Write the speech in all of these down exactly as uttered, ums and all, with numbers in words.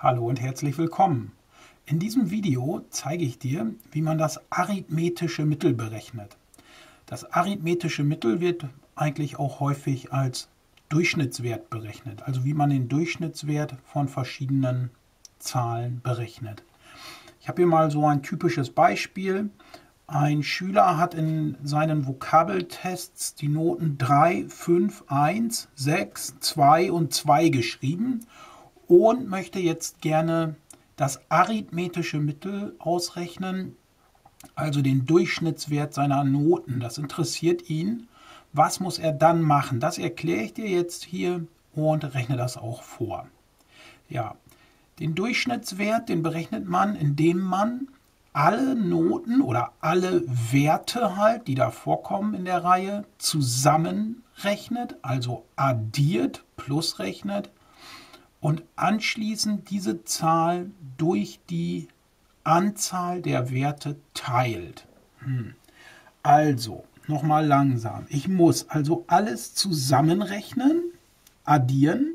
Hallo und herzlich willkommen. In diesem Video zeige ich dir, wie man das arithmetische Mittel berechnet. Das arithmetische Mittel wird eigentlich auch häufig als Durchschnittswert berechnet, also wie man den Durchschnittswert von verschiedenen Zahlen berechnet. Ich habe hier mal so ein typisches Beispiel. Ein Schüler hat in seinen Vokabeltests die Noten drei, fünf, eins, sechs, zwei und zwei geschrieben und möchte jetzt gerne das arithmetische Mittel ausrechnen, also den Durchschnittswert seiner Noten. Das interessiert ihn. Was muss er dann machen? Das erkläre ich dir jetzt hier und rechne das auch vor. Ja, den Durchschnittswert, den berechnet man, indem man alle Noten oder alle Werte halt, die da vorkommen in der Reihe, zusammenrechnet, also addiert plus rechnet und anschließend diese Zahl durch die Anzahl der Werte teilt. Hm. Also, nochmal langsam. Ich muss also alles zusammenrechnen, addieren.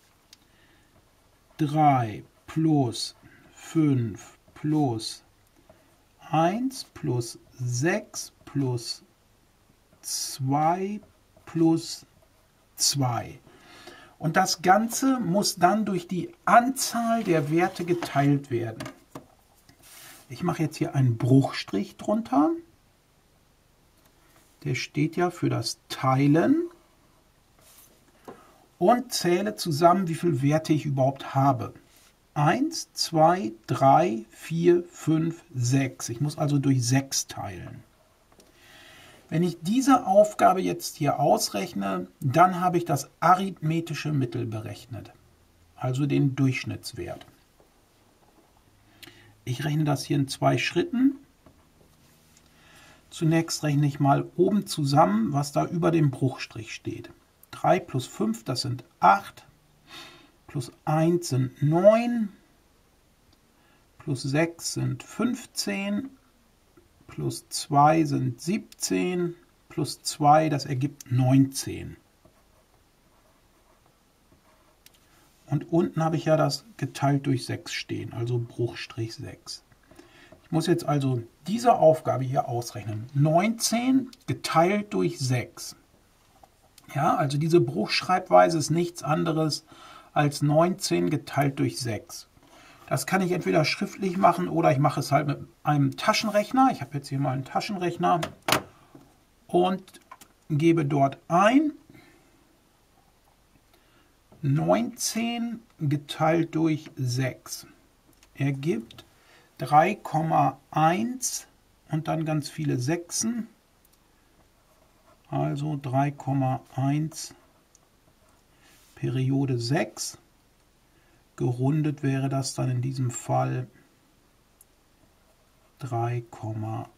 drei plus fünf plus eins plus sechs plus zwei plus zwei. Und das Ganze muss dann durch die Anzahl der Werte geteilt werden. Ich mache jetzt hier einen Bruchstrich drunter. Der steht ja für das Teilen. Und zähle zusammen, wie viele Werte ich überhaupt habe. eins, zwei, drei, vier, fünf, sechs. Ich muss also durch sechs teilen. Wenn ich diese Aufgabe jetzt hier ausrechne, dann habe ich das arithmetische Mittel berechnet, also den Durchschnittswert. Ich rechne das hier in zwei Schritten. Zunächst rechne ich mal oben zusammen, was da über dem Bruchstrich steht. drei plus fünf, das sind acht, plus eins sind neun, plus sechs sind fünfzehn, plus zwei sind siebzehn, plus zwei, das ergibt neunzehn. Und unten habe ich ja das geteilt durch sechs stehen, also Bruchstrich sechs. Ich muss jetzt also diese Aufgabe hier ausrechnen. neunzehn geteilt durch sechs. Ja, also diese Bruchschreibweise ist nichts anderes als neunzehn geteilt durch sechs. Das kann ich entweder schriftlich machen oder ich mache es halt mit einem Taschenrechner. Ich habe jetzt hier mal einen Taschenrechner und gebe dort ein neunzehn geteilt durch sechs ergibt drei Komma eins und dann ganz viele Sechsen. Also drei Komma eins Periode sechs. Gerundet wäre das dann in diesem Fall drei Komma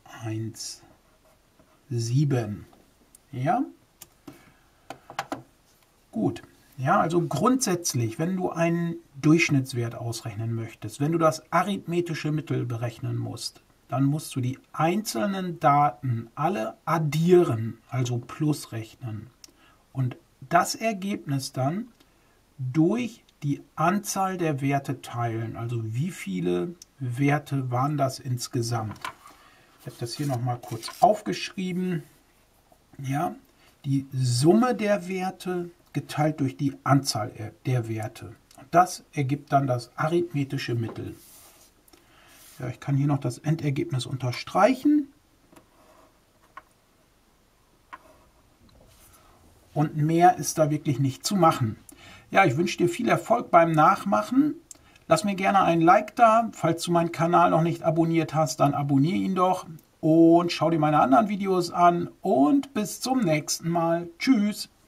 siebzehn. Ja? Gut. Ja, also grundsätzlich, wenn du einen Durchschnittswert ausrechnen möchtest, wenn du das arithmetische Mittel berechnen musst, dann musst du die einzelnen Daten alle addieren, also plus rechnen. Und das Ergebnis dann durch die Anzahl der Werte teilen, also wie viele Werte waren das insgesamt. Ich habe das hier nochmal kurz aufgeschrieben. Ja, die Summe der Werte geteilt durch die Anzahl der Werte. Und das ergibt dann das arithmetische Mittel. Ja, ich kann hier noch das Endergebnis unterstreichen. Und mehr ist da wirklich nicht zu machen. Ja, ich wünsche dir viel Erfolg beim Nachmachen. Lass mir gerne ein Like da. Falls du meinen Kanal noch nicht abonniert hast, dann abonniere ihn doch. Und schau dir meine anderen Videos an. Und bis zum nächsten Mal. Tschüss.